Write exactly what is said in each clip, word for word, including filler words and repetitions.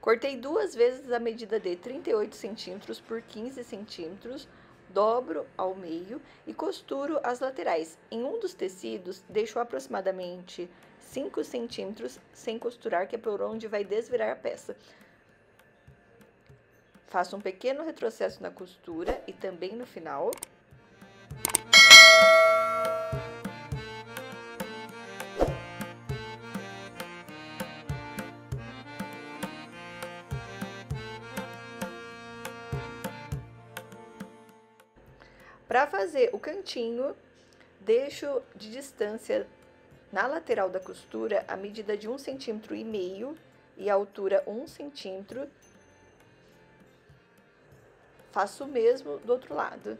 Cortei duas vezes a medida de trinta e oito centímetros por quinze centímetros, dobro ao meio e costuro as laterais. Em um dos tecidos, deixo aproximadamente cinco centímetros sem costurar, que é por onde vai desvirar a peça. Faço um pequeno retrocesso na costura e também no final. Para fazer o cantinho, deixo de distância na lateral da costura a medida de um centímetro e meio e a altura um centímetro. Faço o mesmo do outro lado.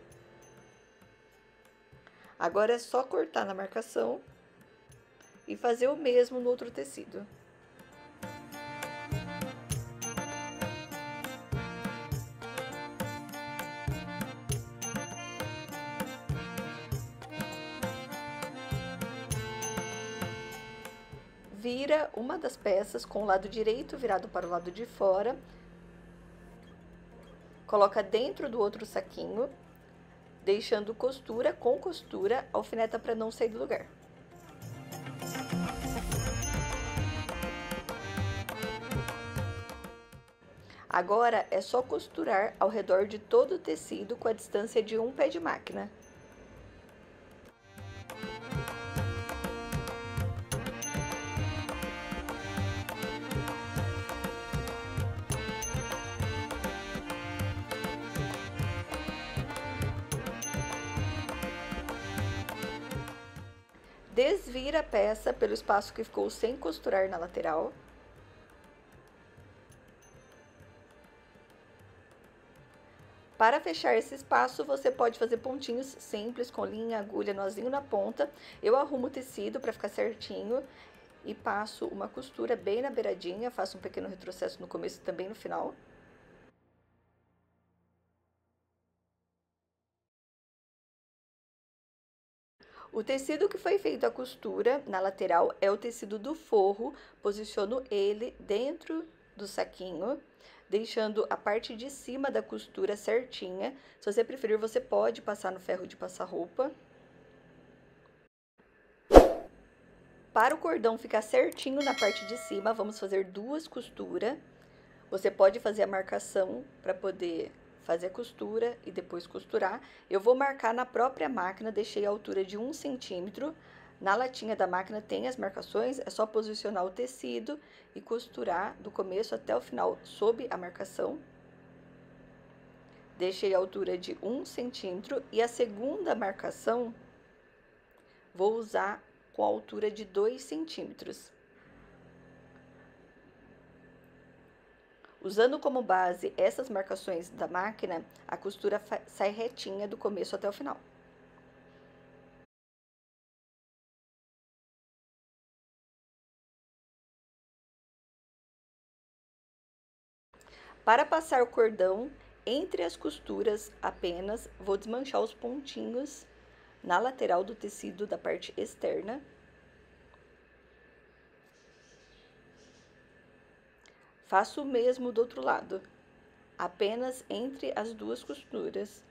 Agora é só cortar na marcação e fazer o mesmo no outro tecido. Vira uma das peças com o lado direito virado para o lado de fora. Coloca dentro do outro saquinho, deixando costura com costura, alfineta para não sair do lugar. Agora é só costurar ao redor de todo o tecido com a distância de um pé de máquina. Desvira a peça pelo espaço que ficou sem costurar na lateral. Para fechar esse espaço, você pode fazer pontinhos simples com linha, agulha, nozinho na ponta. Eu arrumo o tecido para ficar certinho e passo uma costura bem na beiradinha, faço um pequeno retrocesso no começo e também no final. O tecido que foi feito a costura na lateral é o tecido do forro. Posiciono ele dentro do saquinho, deixando a parte de cima da costura certinha. Se você preferir, você pode passar no ferro de passar roupa. Para o cordão ficar certinho na parte de cima, vamos fazer duas costuras. Você pode fazer a marcação para poder fazer a costura e depois costurar. Eu vou marcar na própria máquina, deixei a altura de um centímetro. Na latinha da máquina tem as marcações, é só posicionar o tecido e costurar do começo até o final sob a marcação. Deixei a altura de um centímetro e a segunda marcação vou usar com a altura de dois centímetros. Usando como base essas marcações da máquina, a costura sai retinha do começo até o final. Para passar o cordão entre as costuras apenas, vou desmanchar os pontinhos na lateral do tecido da parte externa. Faço o mesmo do outro lado, apenas entre as duas costuras.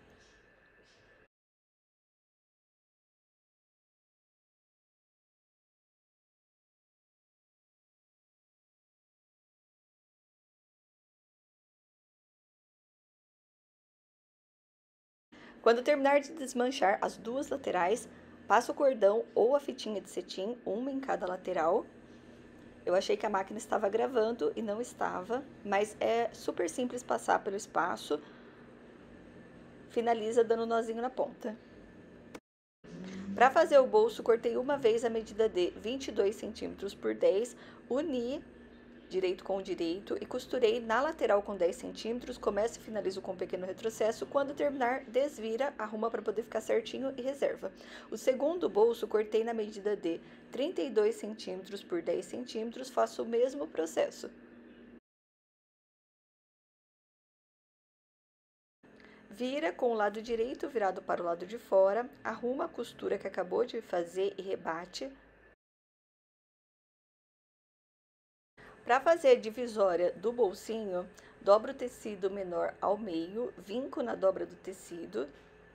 Quando terminar de desmanchar as duas laterais, passo o cordão ou a fitinha de cetim, uma em cada lateral. Eu achei que a máquina estava gravando e não estava, mas é super simples passar pelo espaço. Finaliza dando nozinho na ponta. Para fazer o bolso, cortei uma vez a medida de vinte e dois centímetros por dez, uni direito com o direito e costurei na lateral com dez centímetros, começo e finalizo com um pequeno retrocesso. Quando terminar, desvira, arruma para poder ficar certinho e reserva. O segundo bolso, cortei na medida de trinta e dois centímetros por dez centímetros, faço o mesmo processo. Vira com o lado direito virado para o lado de fora, arruma a costura que acabou de fazer e rebate. Para fazer a divisória do bolsinho, dobra o tecido menor ao meio, vinco na dobra do tecido.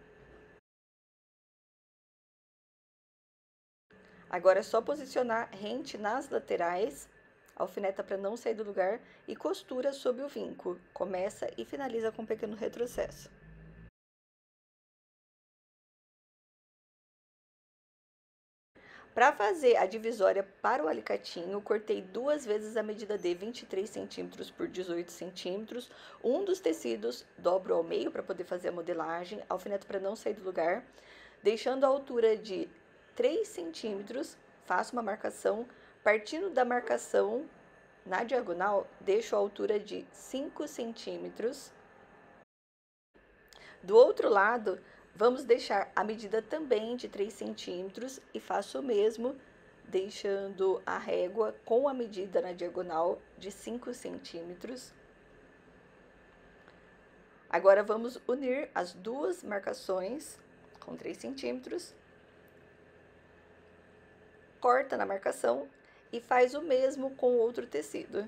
Agora é só posicionar rente nas laterais, alfineta para não sair do lugar e costura sob o vinco. Começa e finaliza com um pequeno retrocesso. Para fazer a divisória para o alicatinho, cortei duas vezes a medida de vinte e três centímetros por dezoito centímetros. Um dos tecidos dobro ao meio para poder fazer a modelagem, alfineta para não sair do lugar. Deixando a altura de três centímetros, faço uma marcação. Partindo da marcação, na diagonal, deixo a altura de cinco centímetros. Do outro lado, vamos deixar a medida também de três centímetros e faço o mesmo, deixando a régua com a medida na diagonal de cinco centímetros. Agora, vamos unir as duas marcações com três centímetros. Corta na marcação e faz o mesmo com o outro tecido.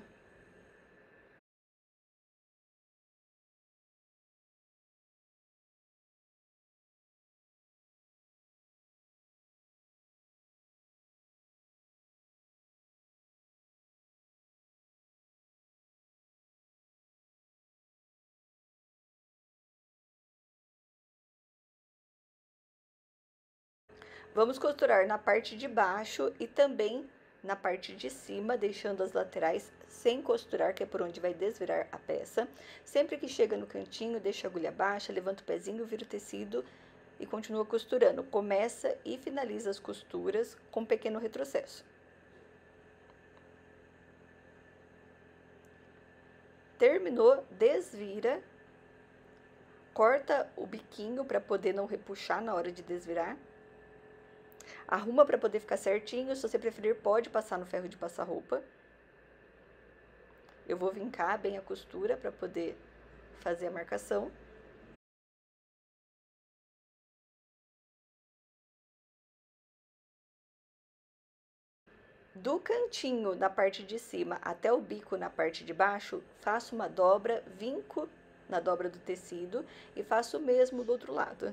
Vamos costurar na parte de baixo e também na parte de cima, deixando as laterais sem costurar, que é por onde vai desvirar a peça. Sempre que chega no cantinho, deixa a agulha baixa, levanta o pezinho, vira o tecido e continua costurando. Começa e finaliza as costuras com um pequeno retrocesso. Terminou, desvira, corta o biquinho para poder não repuxar na hora de desvirar. Arruma para poder ficar certinho, se você preferir pode passar no ferro de passar roupa. Eu vou vincar bem a costura para poder fazer a marcação. Do cantinho na parte de cima até o bico na parte de baixo, faço uma dobra, vinco na dobra do tecido e faço o mesmo do outro lado.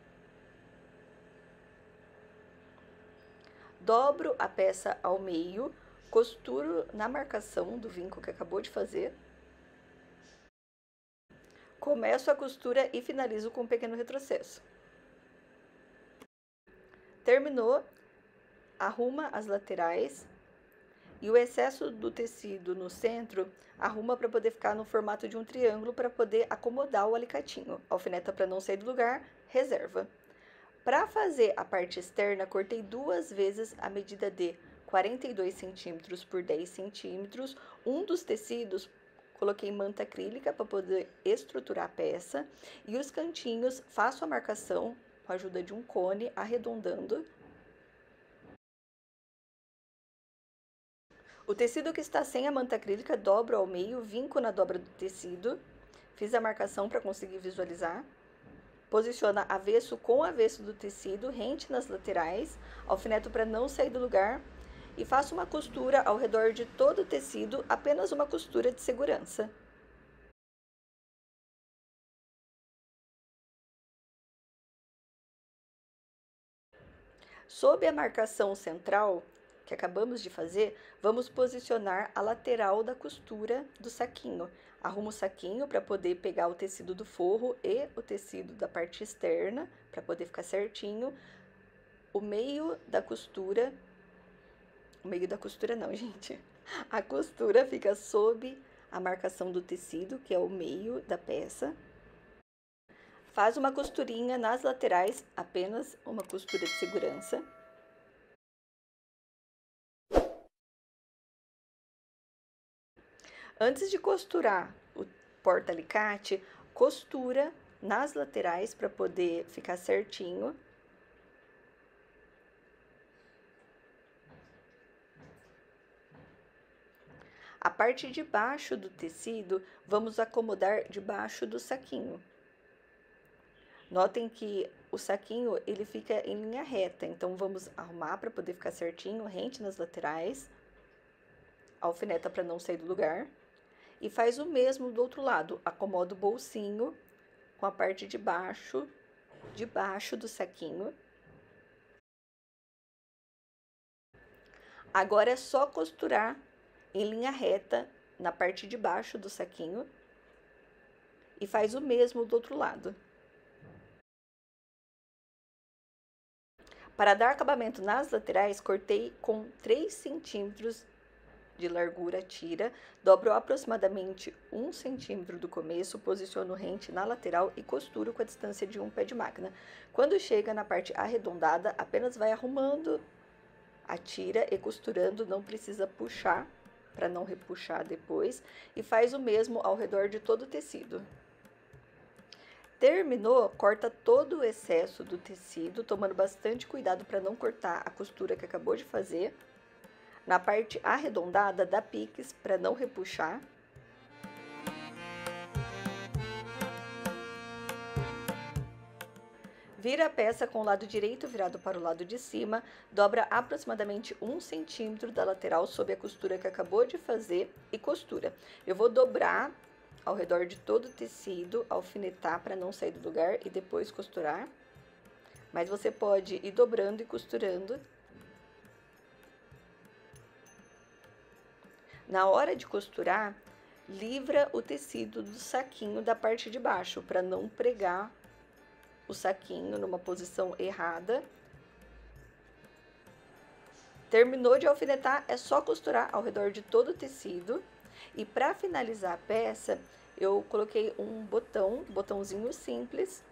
Dobro a peça ao meio, costuro na marcação do vinco que acabou de fazer. Começo a costura e finalizo com um pequeno retrocesso. Terminou, arruma as laterais e o excesso do tecido no centro, arruma para poder ficar no formato de um triângulo para poder acomodar o alicatinho. Alfineta para não sair do lugar, reserva. Para fazer a parte externa, cortei duas vezes a medida de quarenta e dois centímetros por dez centímetros. Um dos tecidos, coloquei manta acrílica para poder estruturar a peça. E os cantinhos, faço a marcação com a ajuda de um cone, arredondando. O tecido que está sem a manta acrílica, dobro ao meio, vinco na dobra do tecido. Fiz a marcação para conseguir visualizar. Posiciona avesso com avesso do tecido, rente nas laterais, alfineto para não sair do lugar e faço uma costura ao redor de todo o tecido, apenas uma costura de segurança. Sob a marcação central que acabamos de fazer, vamos posicionar a lateral da costura do saquinho. Arrumo o saquinho para poder pegar o tecido do forro e o tecido da parte externa, para poder ficar certinho. O meio da costura, o meio da costura não, gente. A costura fica sob a marcação do tecido, que é o meio da peça. Faz uma costurinha nas laterais, apenas uma costura de segurança. Antes de costurar o porta-alicate, costura nas laterais para poder ficar certinho. A parte de baixo do tecido, vamos acomodar debaixo do saquinho. Notem que o saquinho, ele fica em linha reta, então vamos arrumar para poder ficar certinho, rente nas laterais. alfineta para não sair do lugar. E faz o mesmo do outro lado, acomoda o bolsinho com a parte de baixo, de baixo do saquinho. Agora é só costurar em linha reta na parte de baixo do saquinho e faz o mesmo do outro lado. Para dar acabamento nas laterais, cortei com três centímetros de largura a tira, dobro aproximadamente um centímetro do começo, posiciono o rente na lateral e costuro com a distância de um pé de máquina. Quando chega na parte arredondada, apenas vai arrumando a tira e costurando, não precisa puxar, para não repuxar depois, e faz o mesmo ao redor de todo o tecido. Terminou, corta todo o excesso do tecido, tomando bastante cuidado para não cortar a costura que acabou de fazer. Na parte arredondada, dá piques para não repuxar. Vira a peça com o lado direito virado para o lado de cima, dobra aproximadamente um centímetro da lateral sob a costura que acabou de fazer e costura. Eu vou dobrar ao redor de todo o tecido, alfinetar para não sair do lugar e depois costurar. Mas você pode ir dobrando e costurando. Na hora de costurar, livra o tecido do saquinho da parte de baixo, para não pregar o saquinho numa posição errada. Terminou de alfinetar, é só costurar ao redor de todo o tecido. E para finalizar a peça, eu coloquei um botão, botãozinho simples.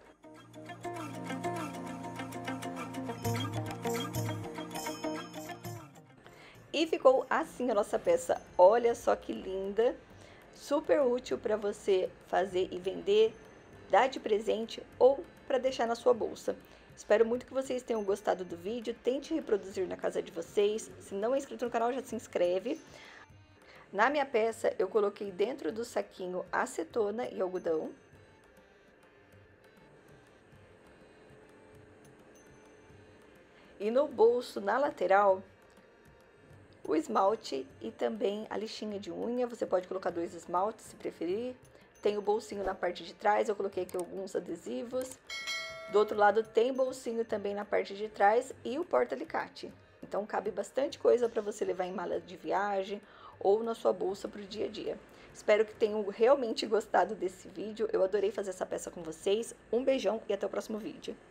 E ficou assim a nossa peça. Olha só que linda, super útil para você fazer e vender, dar de presente ou para deixar na sua bolsa. Espero muito que vocês tenham gostado do vídeo, tente reproduzir na casa de vocês. Se não é inscrito no canal, já se inscreve. Na minha peça, eu coloquei dentro do saquinho acetona e algodão. E no bolso, na lateral, o esmalte e também a lixinha de unha. Você pode colocar dois esmaltes, se preferir. Tem o bolsinho na parte de trás, eu coloquei aqui alguns adesivos. Do outro lado tem bolsinho também na parte de trás e o porta-alicate. Então, cabe bastante coisa para você levar em mala de viagem ou na sua bolsa para o dia a dia. Espero que tenham realmente gostado desse vídeo. Eu adorei fazer essa peça com vocês. Um beijão e até o próximo vídeo.